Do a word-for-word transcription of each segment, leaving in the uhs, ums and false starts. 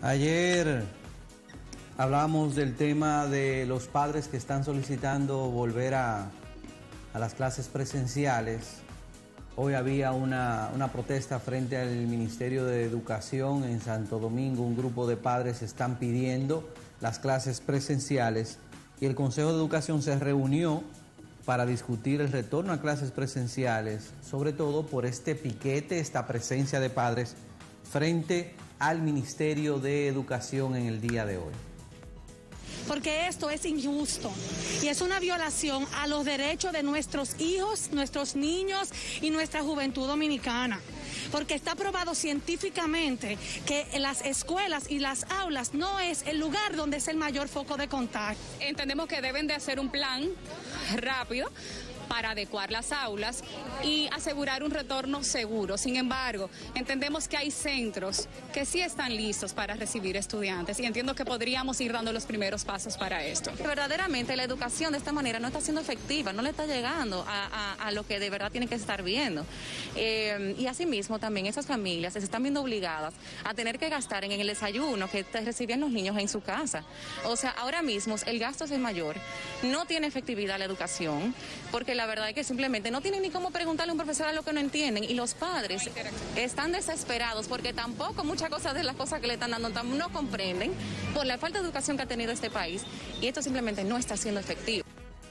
Ayer hablábamos del tema de los padres que están solicitando volver a, a las clases presenciales. Hoy había una, una protesta frente al Ministerio de Educación en Santo Domingo. Un grupo de padres están pidiendo las clases presenciales y el Consejo de Educación se reunió para discutir el retorno a clases presenciales, sobre todo por este piquete, esta presencia de padres frente al Ministerio de Educación en el día de hoy. Porque esto es injusto y es una violación a los derechos de nuestros hijos, nuestros niños y nuestra juventud dominicana. Porque está probado científicamente que las escuelas y las aulas no es el lugar donde es el mayor foco de contagio. Entendemos que deben de hacer un plan rápido para adecuar las aulas y asegurar un retorno seguro. Sin embargo, entendemos que hay centros que sí están listos para recibir estudiantes y entiendo que podríamos ir dando los primeros pasos para esto. Verdaderamente la educación de esta manera no está siendo efectiva, no le está llegando a, a, a lo que de verdad tienen que estar viendo. Eh, y asimismo también esas familias se están viendo obligadas a tener que gastar en el desayuno que recibían los niños en su casa. O sea, ahora mismo el gasto es mayor, no tiene efectividad la educación, porque la La verdad es que simplemente no tienen ni cómo preguntarle a un profesor a lo que no entienden y los padres están desesperados porque tampoco muchas cosas de las cosas que le están dando no comprenden por la falta de educación que ha tenido este país y esto simplemente no está siendo efectivo.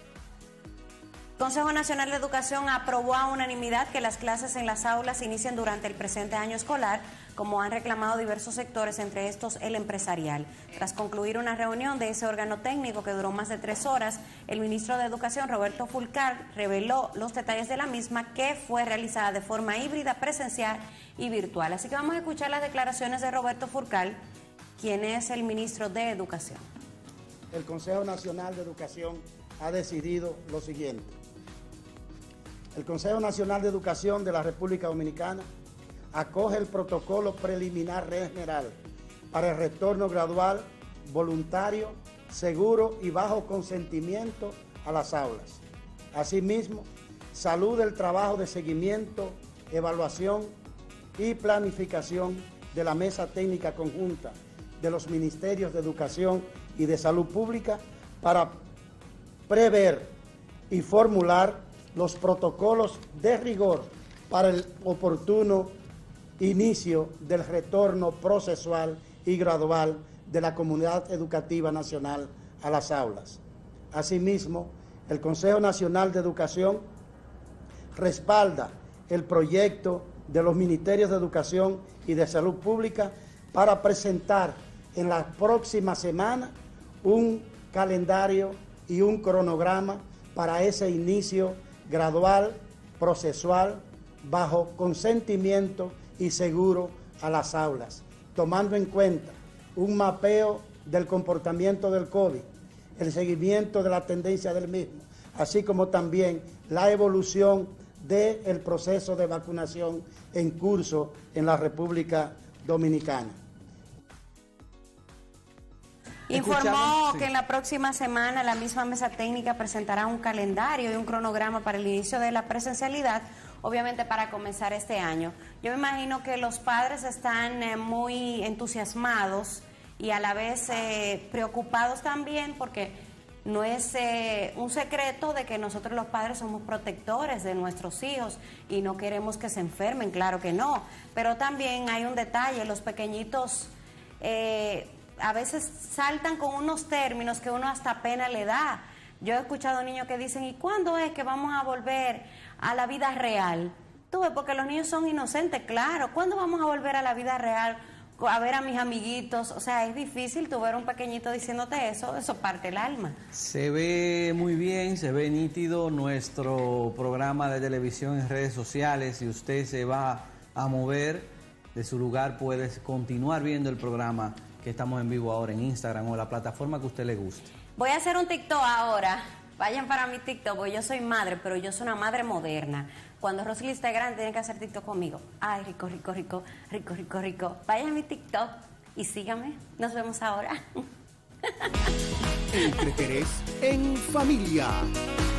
El Consejo Nacional de Educación aprobó a unanimidad que las clases en las aulas inicien durante el presente año escolar, como han reclamado diversos sectores, entre estos el empresarial. Tras concluir una reunión de ese órgano técnico que duró más de tres horas, el ministro de Educación, Roberto Fulcar, reveló los detalles de la misma, que fue realizada de forma híbrida, presencial y virtual. Así que vamos a escuchar las declaraciones de Roberto Fulcar, quien es el ministro de Educación. El Consejo Nacional de Educación ha decidido lo siguiente. El Consejo Nacional de Educación de la República Dominicana acoge el protocolo preliminar general para el retorno gradual, voluntario, seguro y bajo consentimiento a las aulas. Asimismo, saluda el trabajo de seguimiento, evaluación y planificación de la Mesa Técnica Conjunta de los Ministerios de Educación y de Salud Pública para prever y formular los protocolos de rigor para el oportuno inicio del retorno procesual y gradual de la comunidad educativa nacional a las aulas. Asimismo, el Consejo Nacional de Educación respalda el proyecto de los Ministerios de Educación y de Salud Pública para presentar en la próxima semana un calendario y un cronograma para ese inicio gradual, procesual, bajo consentimiento y seguro a las aulas, tomando en cuenta un mapeo del comportamiento del COVID, el seguimiento de la tendencia del mismo, así como también la evolución del proceso de vacunación en curso en la República Dominicana. Informó que en la próxima semana la misma mesa técnica presentará un calendario y un cronograma para el inicio de la presencialidad, obviamente para comenzar este año. Yo me imagino que los padres están eh, muy entusiasmados y a la vez eh, preocupados también, porque no es eh, un secreto de que nosotros los padres somos protectores de nuestros hijos y no queremos que se enfermen, claro que no, pero también hay un detalle, los pequeñitos eh, a veces saltan con unos términos que uno hasta pena le da. Yo he escuchado niños que dicen, ¿y cuándo es que vamos a volver a la vida real? Tú ves, porque los niños son inocentes, claro. ¿Cuándo vamos a volver a la vida real? A ver a mis amiguitos. O sea, es difícil tú ver a un pequeñito diciéndote eso, eso parte el alma. Se ve muy bien, se ve nítido nuestro programa de televisión en redes sociales. Si usted se va a mover de su lugar, puede continuar viendo el programa que estamos en vivo ahora en Instagram o la plataforma que a usted le guste. Voy a hacer un TikTok ahora. Vayan para mi TikTok, porque yo soy madre, pero yo soy una madre moderna. Cuando Rosely esté grande, tienen que hacer TikTok conmigo. Ay, rico, rico, rico, rico, rico, rico. Vayan a mi TikTok y síganme. Nos vemos ahora. Entre Terés en familia.